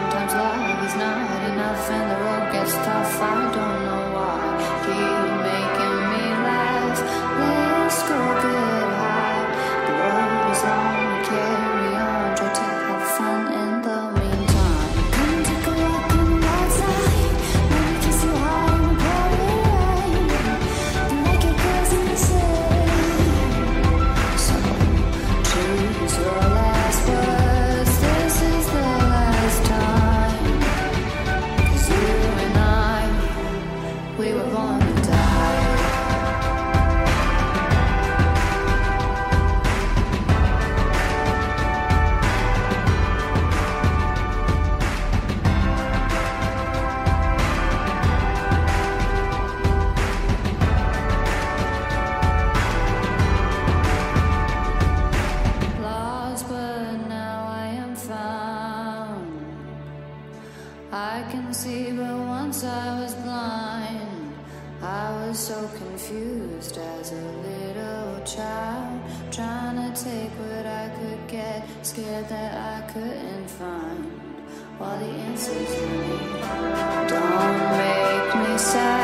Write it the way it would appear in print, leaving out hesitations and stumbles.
Sometimes love is not enough and the road gets tough. I don't know why. Keep making me laugh. Let's go get high. The road is long, we carry on. Try to have fun in the meantime. Come take a walk on the outside. Let me kiss you hard in the pouring rain. The naked girls in the city. So choose your last words. This is the last time. 'Cause you and I, we were born to die. Lost, but now I am found. I can see, but once I was blind. I was so confused as a little child, trying to take what I could get, scared that I couldn't find all the answers in me. Don't make me sad.